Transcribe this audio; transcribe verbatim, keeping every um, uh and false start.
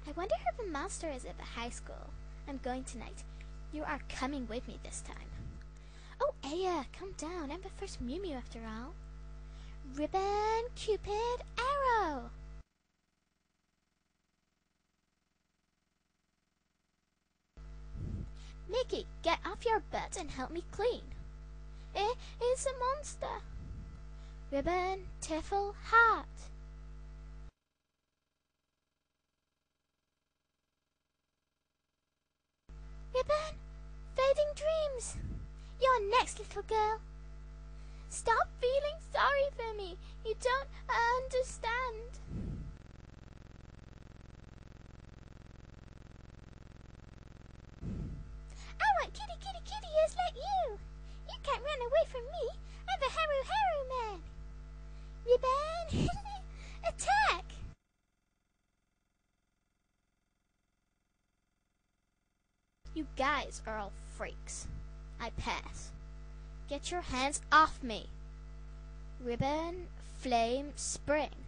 I wonder who the master is at the high school. I'm going tonight. You are coming with me this time. Oh, Aya, calm down. I'm the first Mew Mew after all. Ribbon, Cupid, arrow! Mickey, get off your butt and help me clean. Eh, it's a monster. Ribbon, Tiffle, heart. Ribbon, fading dreams. You're next, little girl. Stop feeling sorry for me. You don't understand. I want kitty, kitty, kitty ears like you. You can't run away from me. I'm the Haru Haru man. Ribbon, attack! You guys are all freaks. I pass. Get your hands off me. Ribbon, flame, spring.